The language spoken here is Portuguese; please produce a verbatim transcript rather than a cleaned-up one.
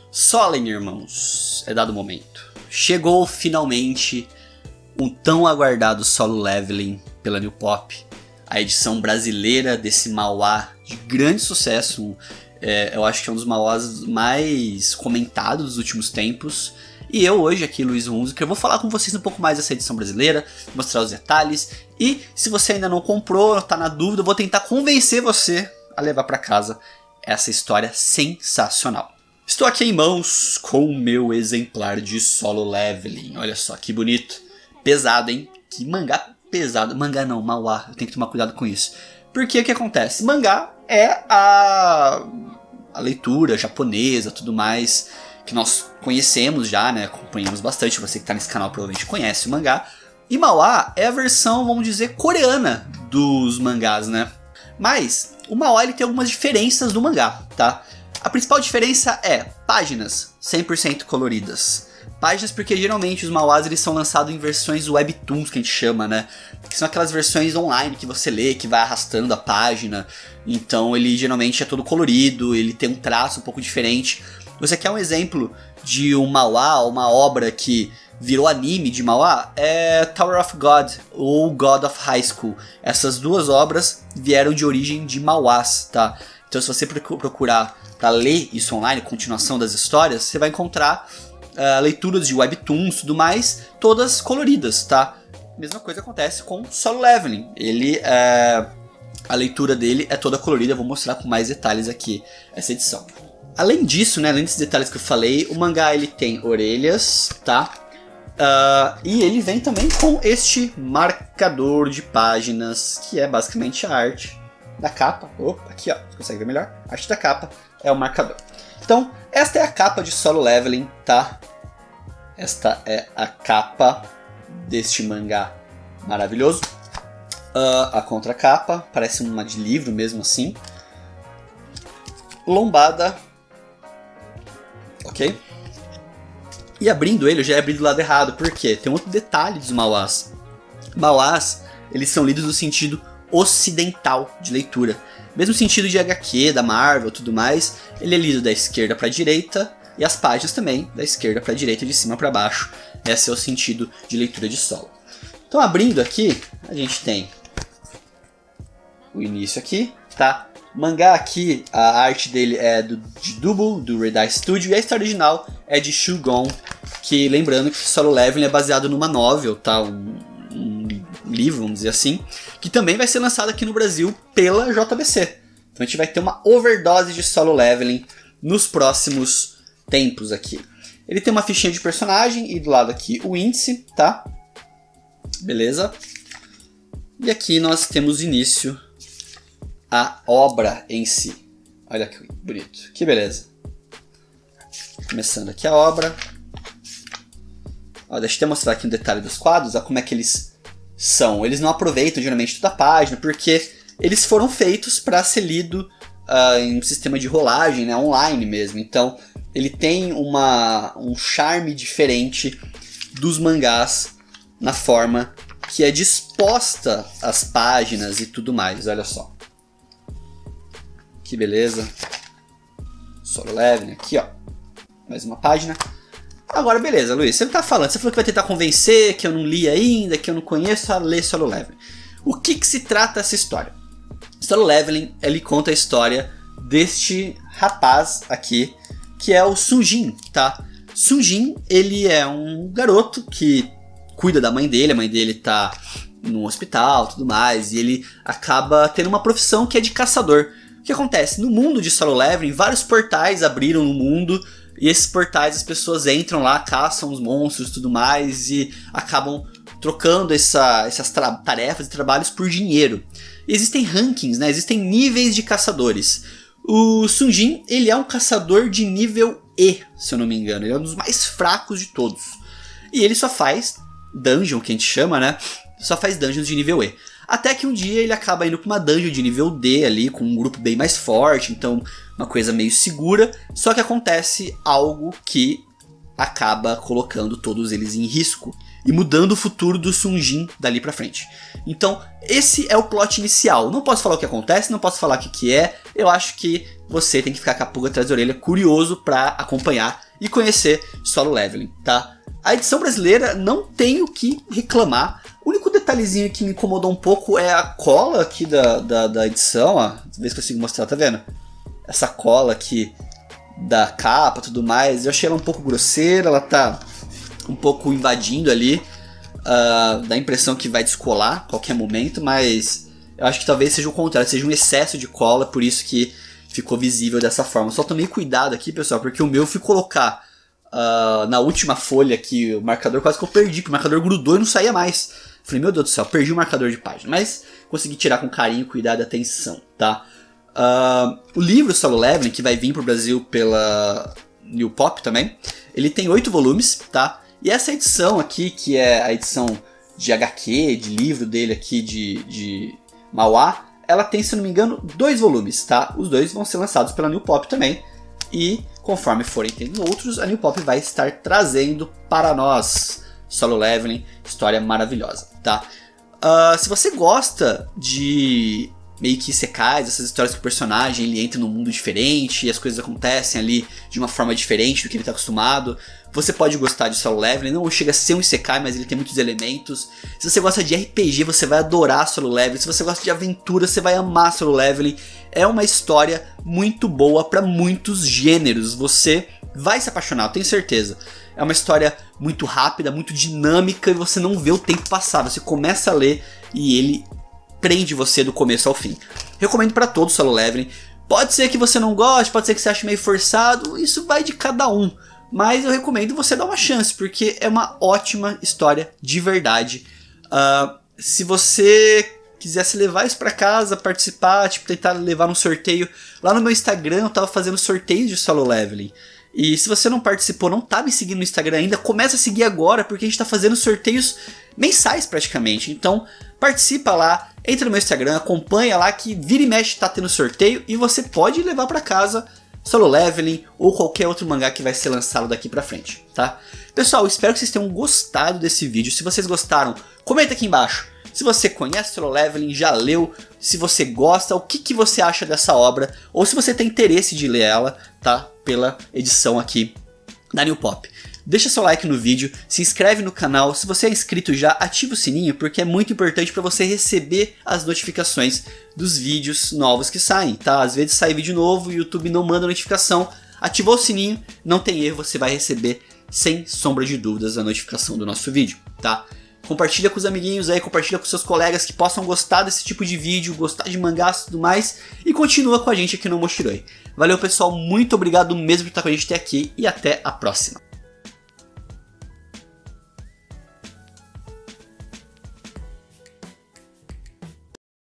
Solen, irmãos, é dado o momento. Chegou finalmente um tão aguardado Solo Leveling pela New Pop, a edição brasileira desse manhwa de grande sucesso. Um, é, eu acho que é um dos manhwas mais comentados dos últimos tempos. E eu hoje aqui, Luiz Hunziker, vou falar com vocês um pouco mais dessa edição brasileira, mostrar os detalhes. E se você ainda não comprou, está na dúvida, eu vou tentar convencer você a levar para casa essa história sensacional. Estou aqui em mãos com o meu exemplar de Solo Leveling. Olha só que bonito. Pesado, hein? Que mangá pesado. Mangá não, manhwa. Eu tenho que tomar cuidado com isso. Porque o que acontece? Mangá é a, a leitura japonesa, tudo mais, que nós conhecemos já, né? Acompanhamos bastante. Você que está nesse canal provavelmente conhece o mangá. E manhwa é a versão, vamos dizer, coreana dos mangás, né? Mas o manhwa ele tem algumas diferenças do mangá, tá? A principal diferença é páginas cem por cento coloridas. Páginas porque geralmente os manhwas eles são lançados em versões webtoons, que a gente chama, né? Que são aquelas versões online que você lê, que vai arrastando a página. Então ele geralmente é todo colorido, ele tem um traço um pouco diferente. Você quer um exemplo de um manhwa, uma obra que virou anime de manhwa? É Tower of God ou God of High School. Essas duas obras vieram de origem de manhwas, tá? Então se você procurar para ler isso online, continuação das histórias, você vai encontrar uh, leituras de webtoons e tudo mais, todas coloridas, tá? Mesma coisa acontece com Solo Leveling. Ele, uh, a leitura dele é toda colorida, eu vou mostrar com mais detalhes aqui essa edição. Além disso, né, além desses detalhes que eu falei, o mangá ele tem orelhas, tá? Uh, e ele vem também com este marcador de páginas, que é basicamente a arte da capa. Opa, aqui ó, você consegue ver melhor? A arte da capa é o marcador. Então, esta é a capa de Solo Leveling, tá? Esta é a capa deste mangá maravilhoso. Uh, a contracapa, parece uma de livro mesmo assim. Lombada. Ok? E abrindo ele, eu já abri do lado errado. Por quê? Tem um outro detalhe dos manhwas. Manhwas, eles são lidos no sentido ocidental de leitura. Mesmo sentido de H Q, da Marvel, tudo mais, ele é lido da esquerda para a direita e as páginas também da esquerda para a direita, de cima para baixo. Esse é o sentido de leitura de solo. Então abrindo aqui, a gente tem o início aqui, tá? O mangá aqui, a arte dele é do, de Double, do Red Eye Studio, e a história original é de Shugon, que lembrando que Solo Leveling é baseado numa novel, tá? Um, um livro, vamos dizer assim, que também vai ser lançado aqui no Brasil pela J B C. Então a gente vai ter uma overdose de Solo Leveling nos próximos tempos aqui. Ele tem uma fichinha de personagem e do lado aqui o índice, tá? Beleza? E aqui nós temos início a obra em si. Olha que bonito, que beleza. Começando aqui a obra. Ó, deixa eu até mostrar aqui um detalhe dos quadros, ó, como é que eles são. Eles não aproveitam geralmente toda a página, porque eles foram feitos para ser lido uh, em um sistema de rolagem, né, online mesmo. Então ele tem uma, um charme diferente dos mangás na forma que é disposta as páginas e tudo mais. Olha só. Que beleza. Solo Leveling aqui, ó. Mais uma página. Agora, beleza, Luiz, você tá falando, você falou que vai tentar convencer, que eu não li ainda, que eu não conheço, a ler Solo Leveling. O que que se trata essa história? Solo Leveling, ele conta a história deste rapaz aqui, que é o Sunjin, tá? Sunjin, ele é um garoto que cuida da mãe dele, a mãe dele tá no hospital, tudo mais, e ele acaba tendo uma profissão que é de caçador. O que acontece? No mundo de Solo Leveling, vários portais abriram no mundo, e esses portais as pessoas entram lá, caçam os monstros e tudo mais e acabam trocando essa, essas tarefas e trabalhos por dinheiro. E existem rankings, né? Existem níveis de caçadores. O Sunjin, ele é um caçador de nível E, se eu não me engano. Ele é um dos mais fracos de todos. E ele só faz dungeon, que a gente chama, né? Só faz dungeons de nível E. Até que um dia ele acaba indo para uma dungeon de nível D ali, com um grupo bem mais forte, então uma coisa meio segura. Só que acontece algo que acaba colocando todos eles em risco. e mudando o futuro do Sunjin dali pra frente. Então, esse é o plot inicial. Não posso falar o que acontece, não posso falar o que, que é. Eu acho que você tem que ficar com a pulga atrás da orelha, curioso pra acompanhar e conhecer Solo Leveling, tá? A edição brasileira não tem o que reclamar. O único detalhezinho que me incomodou um pouco é a cola aqui da, da, da edição, ó. Ver se consigo mostrar, tá vendo? Essa cola aqui da capa e tudo mais. Eu achei ela um pouco grosseira, ela tá um pouco invadindo ali. Uh, dá a impressão que vai descolar a qualquer momento, mas eu acho que talvez seja o contrário, seja um excesso de cola, por isso que ficou visível dessa forma. Só tomei cuidado aqui, pessoal, porque o meu eu fui colocar uh, na última folha aqui, o marcador quase que eu perdi, porque o marcador grudou e não saía mais. Falei, meu Deus do céu, perdi o marcador de página, mas consegui tirar com carinho, cuidado e atenção, tá? Uh, o livro Solo Leveling, que vai vir pro Brasil pela New Pop também, ele tem oito volumes, tá? E essa edição aqui, que é a edição de agá quê, de livro dele aqui de, de Mauá, ela tem, se não me engano, dois volumes, tá? Os dois vão ser lançados pela New Pop também. E conforme forem tendo outros, a New Pop vai estar trazendo para nós Solo Leveling, história maravilhosa, tá? Uh, se você gosta de meio que isekais, essas histórias que o personagem ele entra num mundo diferente e as coisas acontecem ali de uma forma diferente do que ele está acostumado, você pode gostar de Solo Leveling. Não chega a ser um isekai, mas ele tem muitos elementos. Se você gosta de R P G, você vai adorar Solo Leveling. Se você gosta de aventura, você vai amar Solo Leveling. É uma história muito boa para muitos gêneros. Você vai se apaixonar, eu tenho certeza. É uma história muito rápida, muito dinâmica e você não vê o tempo passar. Você começa a ler e ele prende você do começo ao fim. Recomendo para todos Solo Leveling. Pode ser que você não goste, pode ser que você ache meio forçado, isso vai de cada um. Mas eu recomendo você dar uma chance, porque é uma ótima história de verdade. Uh, se você quisesse levar isso para casa, participar, tipo, tentar levar num sorteio, lá no meu Instagram eu tava fazendo sorteios de Solo Leveling. E se você não participou, não tá me seguindo no Instagram ainda, começa a seguir agora, porque a gente tá fazendo sorteios mensais praticamente. Então participa lá, entra no meu Instagram, acompanha lá que vira e mexe tá tendo sorteio e você pode levar para casa Solo Leveling ou qualquer outro mangá que vai ser lançado daqui pra frente, tá? Pessoal, espero que vocês tenham gostado desse vídeo. Se vocês gostaram, comenta aqui embaixo. Se você conhece Solo Leveling, já leu, se você gosta, o que, que você acha dessa obra, ou se você tem interesse de ler ela, tá? Pela edição aqui da New Pop. Deixa seu like no vídeo, se inscreve no canal, se você é inscrito já, ativa o sininho, porque é muito importante para você receber as notificações dos vídeos novos que saem, tá? Às vezes sai vídeo novo e o YouTube não manda notificação. Ativou o sininho, não tem erro, você vai receber sem sombra de dúvidas a notificação do nosso vídeo, tá? Compartilha com os amiguinhos aí, compartilha com seus colegas que possam gostar desse tipo de vídeo, gostar de mangás e tudo mais. E continua com a gente aqui no Mochiroi. Valeu pessoal, muito obrigado mesmo por estar com a gente até aqui e até a próxima.